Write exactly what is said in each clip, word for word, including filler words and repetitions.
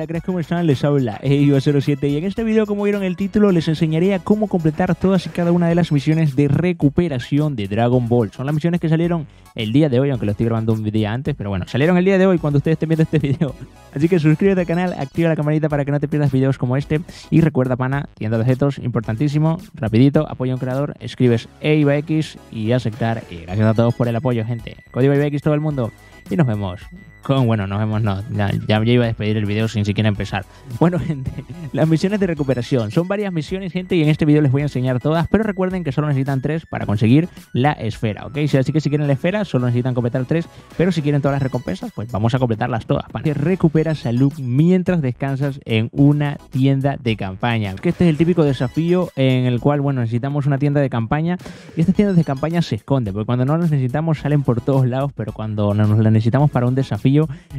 Hola, ¿crees cómo están? Les habla Eyo cero siete y en este video, como vieron el título, les enseñaré a cómo completar todas y cada una de las misiones de recuperación de Dragon Ball. Son las misiones que salieron el día de hoy, aunque lo estoy grabando un día antes, pero bueno, salieron el día de hoy cuando ustedes estén viendo este video. Así que suscríbete al canal, activa la campanita para que no te pierdas videos como este y recuerda, pana, tienda de objetos, importantísimo, rapidito, apoya a un creador, escribes E I B A X y aceptar. Y gracias a todos por el apoyo, gente. Código E I B A X todo el mundo. Y nos vemos con, bueno, nos vemos no, ya, ya iba a despedir el video sin siquiera empezar. Bueno, gente, las misiones de recuperación, son varias misiones, gente, y en este video les voy a enseñar todas, pero recuerden que solo necesitan tres para conseguir la esfera, ¿ok? Así que si quieren la esfera, solo necesitan completar tres, pero si quieren todas las recompensas, pues vamos a completarlas todas, para que recuperas salud mientras descansas en una tienda de campaña. Que este es el típico desafío en el cual, bueno, necesitamos una tienda de campaña, y estas tiendas de campaña se esconden, porque cuando no las necesitamos salen por todos lados, pero cuando nos las necesitamos para un desafío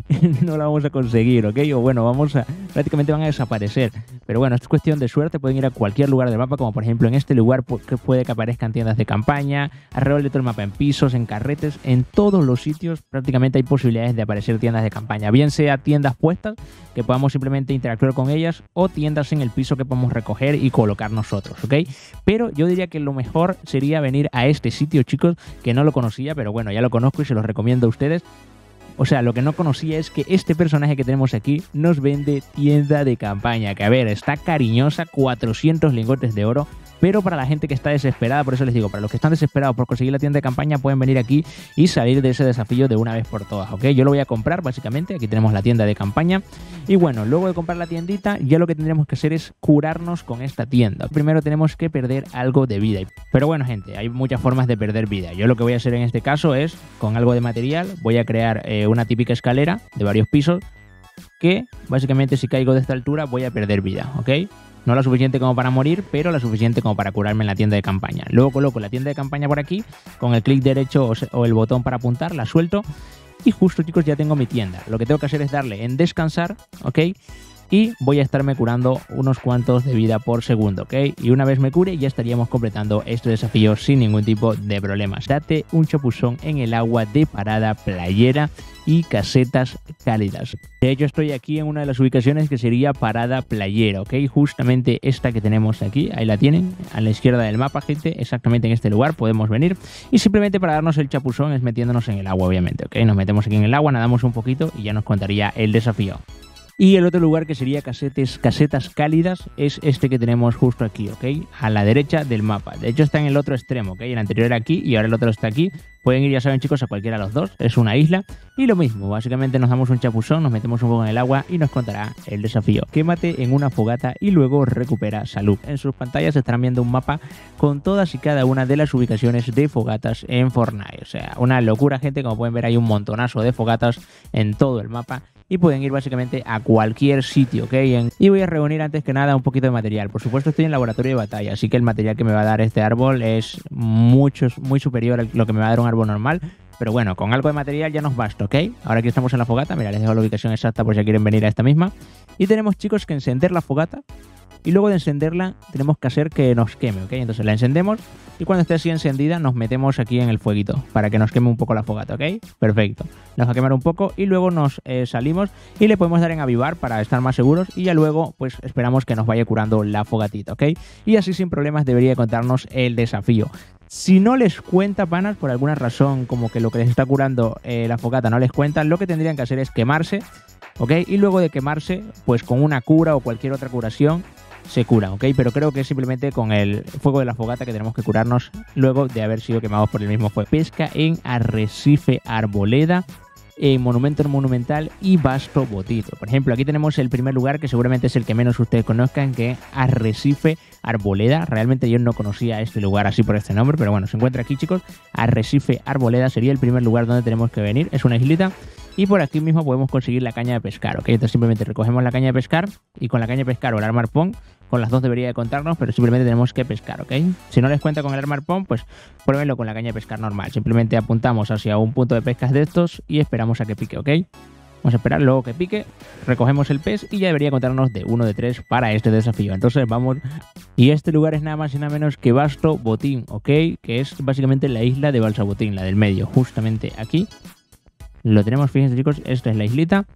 no la vamos a conseguir, ¿ok? O bueno, vamos a, prácticamente van a desaparecer. Pero bueno, esto es cuestión de suerte, pueden ir a cualquier lugar del mapa, como por ejemplo en este lugar que puede que aparezcan tiendas de campaña, alrededor de todo el mapa, en pisos, en carretes, en todos los sitios prácticamente hay posibilidades de aparecer tiendas de campaña, bien sea tiendas puestas, que podamos simplemente interactuar con ellas, o tiendas en el piso que podemos recoger y colocar nosotros, ¿ok? Pero yo diría que lo mejor sería venir a este sitio, chicos, que no lo conocía, pero bueno, ya lo conozco y se los recomiendo a ustedes. O sea, lo que no conocía es que este personaje que tenemos aquí nos vende tienda de campaña, que a ver, está cariñosa, cuatrocientos lingotes de oro, pero para la gente que está desesperada, por eso les digo, para los que están desesperados por conseguir la tienda de campaña, pueden venir aquí y salir de ese desafío de una vez por todas, ¿ok? Yo lo voy a comprar, básicamente, aquí tenemos la tienda de campaña, y bueno, luego de comprar la tiendita, ya lo que tendremos que hacer es curarnos con esta tienda. Primero tenemos que perder algo de vida, pero bueno, gente, hay muchas formas de perder vida. Yo lo que voy a hacer en este caso es, con algo de material, voy a crear eh, una típica escalera de varios pisos, que básicamente si caigo de esta altura voy a perder vida, ¿ok? No la suficiente como para morir, pero la suficiente como para curarme en la tienda de campaña. Luego coloco la tienda de campaña por aquí, con el clic derecho o el botón para apuntar, la suelto. Y justo, chicos, ya tengo mi tienda. Lo que tengo que hacer es darle en descansar, ¿ok? Y voy a estarme curando unos cuantos de vida por segundo, ¿ok? Y una vez me cure ya estaríamos completando este desafío sin ningún tipo de problemas. Date un chapuzón en el agua de Parada Playera y casetas cálidas. De hecho, estoy aquí en una de las ubicaciones que sería Parada Playera, ¿ok? Justamente esta que tenemos aquí, ahí la tienen, a la izquierda del mapa, gente, exactamente en este lugar podemos venir. Y simplemente para darnos el chapuzón es metiéndonos en el agua, obviamente, ¿ok? Nos metemos aquí en el agua, nadamos un poquito y ya nos contaría el desafío. Y el otro lugar que sería casetes, casetas cálidas es este que tenemos justo aquí, ¿ok? A la derecha del mapa. De hecho está en el otro extremo, ¿ok? El anterior era aquí y ahora el otro está aquí. Pueden ir, ya saben, chicos, a cualquiera de los dos. Es una isla. Y lo mismo, básicamente nos damos un chapuzón, nos metemos un poco en el agua y nos contará el desafío. Quémate en una fogata y luego recupera salud. En sus pantallas estarán viendo un mapa con todas y cada una de las ubicaciones de fogatas en Fortnite. O sea, una locura, gente. Como pueden ver, hay un montonazo de fogatas en todo el mapa. Y pueden ir básicamente a cualquier sitio, ¿ok? Y voy a reunir antes que nada un poquito de material. Por supuesto estoy en laboratorio de batalla, así que el material que me va a dar este árbol es mucho, muy superior a lo que me va a dar un árbol normal. Pero bueno, con algo de material ya nos basta, ¿ok? Ahora que estamos en la fogata, mira, les dejo la ubicación exacta por si quieren venir a esta misma. Y tenemos, chicos, que encender la fogata. Y luego de encenderla tenemos que hacer que nos queme, ¿ok? Entonces la encendemos y cuando esté así encendida nos metemos aquí en el fueguito para que nos queme un poco la fogata, ¿ok? Perfecto. Nos va a quemar un poco y luego nos eh, salimos y le podemos dar en avivar para estar más seguros y ya luego pues esperamos que nos vaya curando la fogatita, ¿ok? Y así sin problemas debería contarnos el desafío. Si no les cuenta, panas, por alguna razón como que lo que les está curando eh, la fogata no les cuenta, lo que tendrían que hacer es quemarse, ¿ok? Y luego de quemarse, pues con una cura o cualquier otra curación, se cura, ¿ok? Pero creo que es simplemente con el fuego de la fogata que tenemos que curarnos luego de haber sido quemados por el mismo fuego. Pesca en Arrecife Arboleda, en Monumento Monumental y Vasto Botín. Por ejemplo, aquí tenemos el primer lugar que seguramente es el que menos ustedes conozcan, que es Arrecife Arboleda. Realmente yo no conocía este lugar así por este nombre, pero bueno, se encuentra aquí, chicos. Arrecife Arboleda sería el primer lugar donde tenemos que venir. Es una islita. Y por aquí mismo podemos conseguir la caña de pescar, ¿ok? Entonces simplemente recogemos la caña de pescar y con la caña de pescar o el arma arpón, con las dos debería de contarnos, pero simplemente tenemos que pescar, ¿ok? Si no les cuenta con el arma arpón, pues pruébenlo con la caña de pescar normal. Simplemente apuntamos hacia un punto de pesca de estos y esperamos a que pique, ¿ok? Vamos a esperar luego que pique, recogemos el pez y ya debería contarnos de uno de tres para este desafío. Entonces vamos. Y este lugar es nada más y nada menos que Vasto Botín, ¿ok? Que es básicamente la isla de Balsabotín, la del medio, justamente aquí. Lo tenemos, fíjense, chicos, esta es la islita.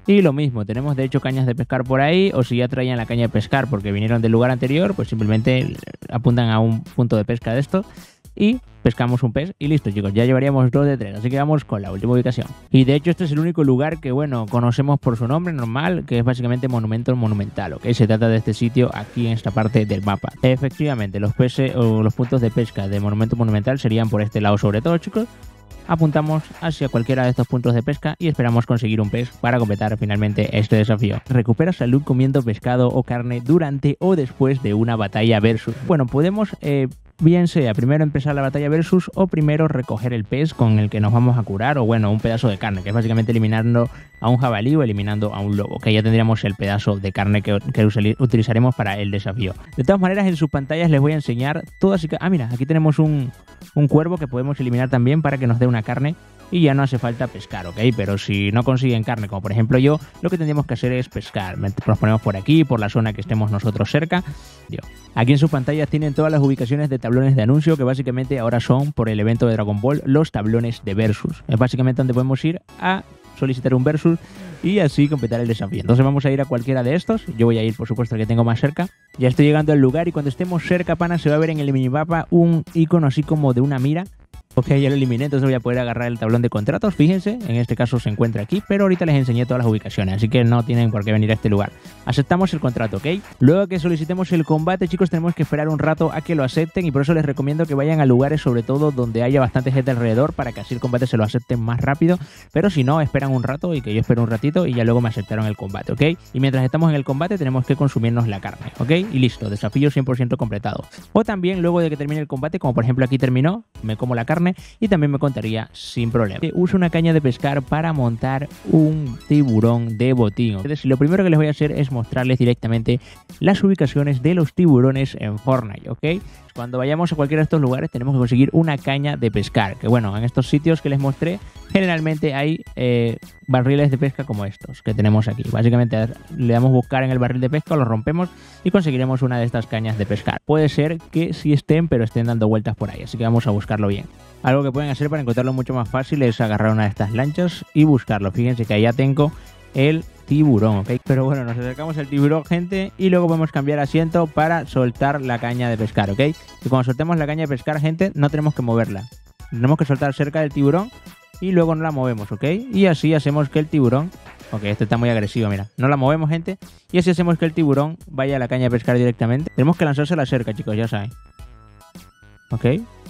Y lo mismo, tenemos de hecho cañas de pescar por ahí, o si ya traían la caña de pescar porque vinieron del lugar anterior, pues simplemente apuntan a un punto de pesca de estos y pescamos un pez y listo, chicos, ya llevaríamos dos de tres, así que vamos con la última ubicación. Y de hecho este es el único lugar que, bueno, conocemos por su nombre normal, que es básicamente Monumento Monumental, ¿ok? Se trata de este sitio aquí en esta parte del mapa. Efectivamente, los peces o los puntos de pesca de Monumento Monumental serían por este lado sobre todo, chicos. Apuntamos hacia cualquiera de estos puntos de pesca y esperamos conseguir un pez para completar finalmente este desafío. Recupera salud comiendo pescado o carne durante o después de una batalla versus. Bueno, podemos, eh, bien sea primero empezar la batalla versus o primero recoger el pez con el que nos vamos a curar, o bueno, un pedazo de carne, que es básicamente eliminando a un jabalí o eliminando a un lobo, que ya tendríamos el pedazo de carne que, que utilizaremos para el desafío. De todas maneras, en sus pantallas les voy a enseñar todas y... Ah, mira, aquí tenemos un, un cuervo que podemos eliminar también para que nos dé una carne y ya no hace falta pescar, ¿ok? Pero si no consiguen carne, como por ejemplo yo, lo que tendríamos que hacer es pescar. Nos ponemos por aquí, por la zona que estemos nosotros cerca. Aquí en sus pantallas tienen todas las ubicaciones de tablones de anuncio, que básicamente ahora son, por el evento de Dragon Ball, los tablones de versus. Es básicamente donde podemos ir a solicitar un versus y así completar el desafío. Entonces vamos a ir a cualquiera de estos. Yo voy a ir, por supuesto, al que tengo más cerca. Ya estoy llegando al lugar y cuando estemos cerca, pana, se va a ver en el minimapa un icono así como de una mira. Ok, ya lo eliminé, entonces voy a poder agarrar el tablón de contratos, fíjense, en este caso se encuentra aquí, pero ahorita les enseñé todas las ubicaciones, así que no tienen por qué venir a este lugar. Aceptamos el contrato, ¿ok? Luego que solicitemos el combate, chicos, tenemos que esperar un rato a que lo acepten y por eso les recomiendo que vayan a lugares sobre todo donde haya bastante gente alrededor para que así el combate se lo acepten más rápido, pero si no, esperan un rato y que yo espero un ratito y ya luego me aceptaron el combate, ¿ok? Y mientras estamos en el combate tenemos que consumirnos la carne, ¿ok? Y listo, desafío cien por ciento completado. O también luego de que termine el combate, como por ejemplo aquí terminó, me como la carne y también me contaría sin problema. Uso una caña de pescar para montar un tiburón de botín. Entonces, lo primero que les voy a hacer es mostrarles directamente las ubicaciones de los tiburones en Fortnite, ¿ok? Cuando vayamos a cualquiera de estos lugares tenemos que conseguir una caña de pescar, que bueno, en estos sitios que les mostré generalmente hay eh, barriles de pesca como estos que tenemos aquí. Básicamente le damos buscar en el barril de pesca, lo rompemos y conseguiremos una de estas cañas de pescar. Puede ser que sí estén, pero estén dando vueltas por ahí, así que vamos a buscarlo bien. Algo que pueden hacer para encontrarlo mucho más fácil es agarrar una de estas lanchas y buscarlo. Fíjense que allá tengo el tiburón, ¿ok? Pero bueno, nos acercamos al tiburón, gente, y luego podemos cambiar asiento para soltar la caña de pescar, ¿ok? Y cuando soltemos la caña de pescar, gente, no tenemos que moverla. Tenemos que soltar cerca del tiburón y luego no la movemos, ¿ok? Y así hacemos que el tiburón... Ok, este está muy agresivo, mira. No la movemos, gente, y así hacemos que el tiburón vaya a la caña de pescar directamente. Tenemos que lanzársela cerca, chicos, ya saben. ¿Ok?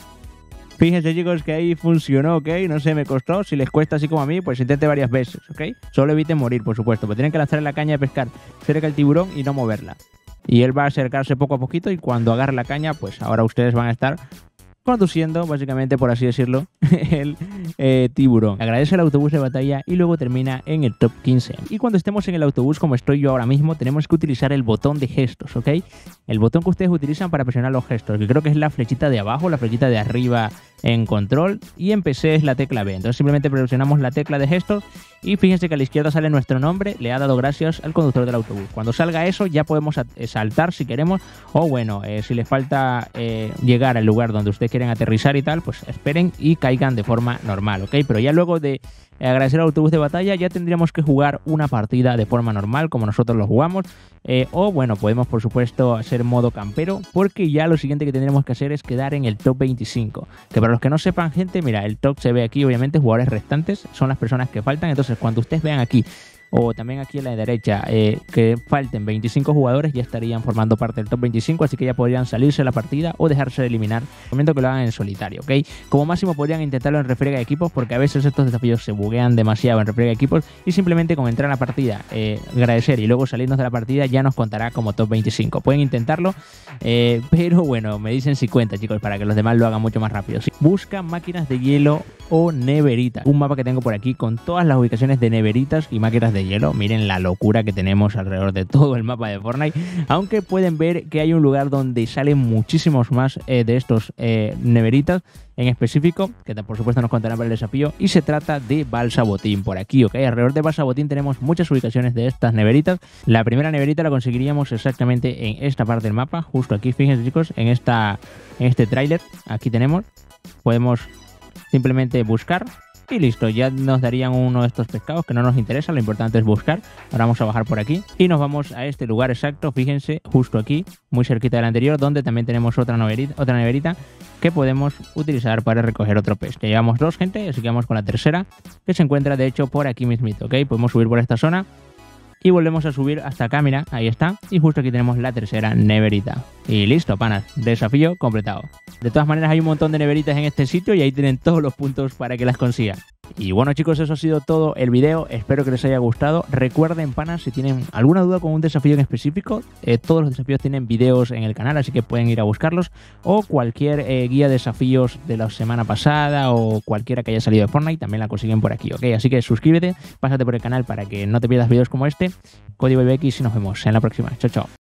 Fíjense, chicos, que ahí funcionó, ¿ok? No sé, me costó. Si les cuesta así como a mí, pues intente varias veces, ¿ok? Solo eviten morir, por supuesto. Pero tienen que lanzar la caña de pescar cerca del tiburón y no moverla. Y él va a acercarse poco a poquito y cuando agarre la caña, pues ahora ustedes van a estar conduciendo, básicamente, por así decirlo, el eh, tiburón. Agradece el autobús de batalla y luego termina en el top quince. Y cuando estemos en el autobús, como estoy yo ahora mismo, tenemos que utilizar el botón de gestos, ¿ok? El botón que ustedes utilizan para presionar los gestos, que creo que es la flechita de abajo, la flechita de arriba en control, y en P C es la tecla B. Entonces simplemente presionamos la tecla de gestos y fíjense que a la izquierda sale nuestro nombre, le ha dado gracias al conductor del autobús. Cuando salga eso ya podemos saltar si queremos, o bueno, eh, si les falta eh, llegar al lugar donde ustedes quieren aterrizar y tal, pues esperen y caigan de forma normal, ¿ok? Pero ya luego de agradecer al autobús de batalla ya tendríamos que jugar una partida de forma normal como nosotros lo jugamos, eh, o bueno, podemos por supuesto hacer modo campero, porque ya lo siguiente que tendremos que hacer es quedar en el top veinticinco, que para los que no sepan, gente, mira, el top se ve aquí, obviamente jugadores restantes son las personas que faltan. Entonces cuando ustedes vean aquí o también aquí a la derecha eh, que falten veinticinco jugadores, ya estarían formando parte del top veinticinco, así que ya podrían salirse de la partida o dejarse de eliminar. Recomiendo que lo hagan en solitario, ¿ok? Como máximo podrían intentarlo en refriega de equipos, porque a veces estos desafíos se buguean demasiado en refriega de equipos, y simplemente con entrar a la partida, eh, agradecer y luego salirnos de la partida ya nos contará como top veinticinco. Pueden intentarlo, eh, pero bueno, me dicen si cuenta, chicos, para que los demás lo hagan mucho más rápido. ¿Sí? Busca máquinas de hielo o neveritas. Un mapa que tengo por aquí con todas las ubicaciones de neveritas y máquinas de hielo. Miren la locura que tenemos alrededor de todo el mapa de Fortnite, aunque pueden ver que hay un lugar donde salen muchísimos más eh, de estos eh, neveritas en específico, que por supuesto nos contarán para el desafío, y se trata de Balsa Botín por aquí, ¿ok? Alrededor de Balsa Botín tenemos muchas ubicaciones de estas neveritas. La primera neverita la conseguiríamos exactamente en esta parte del mapa, justo aquí, fíjense, chicos, en, esta, en este tráiler, aquí tenemos, podemos simplemente buscar y listo, ya nos darían uno de estos pescados que no nos interesa, lo importante es buscar. Ahora vamos a bajar por aquí y nos vamos a este lugar exacto, fíjense, justo aquí, muy cerquita del anterior, donde también tenemos otra neverita, otra neverita que podemos utilizar para recoger otro pez. Ya llevamos dos, gente, así que vamos con la tercera, que se encuentra de hecho por aquí mismito, ¿ok? Podemos subir por esta zona y volvemos a subir hasta acá, mira, ahí está. Y justo aquí tenemos la tercera neverita. Y listo, panas, desafío completado. De todas maneras hay un montón de neveritas en este sitio y ahí tienen todos los puntos para que las consigan. Y bueno, chicos, eso ha sido todo el video, espero que les haya gustado. Recuerden, panas, si tienen alguna duda con un desafío en específico, eh, todos los desafíos tienen videos en el canal, así que pueden ir a buscarlos, o cualquier eh, guía de desafíos de la semana pasada o cualquiera que haya salido de Fortnite también la consiguen por aquí, ¿ok? Así que suscríbete, pásate por el canal para que no te pierdas videos como este. Código I B X y nos vemos en la próxima. Chao, chao.